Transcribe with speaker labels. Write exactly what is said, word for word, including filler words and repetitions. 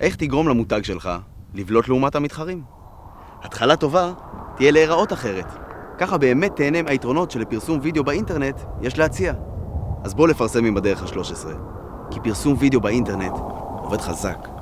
Speaker 1: איך תגרום למותג שלך לבלוט לעומת המתחרים? התחלה טובה תהיה להיראות אחרת. ככה באמת תהנה מהיתרונות שלפרסום וידאו באינטרנט יש להציע. אז בוא לפרסם עם בדרך ה-שלוש עשרה, כי פרסום וידאו באינטרנט עובד חזק.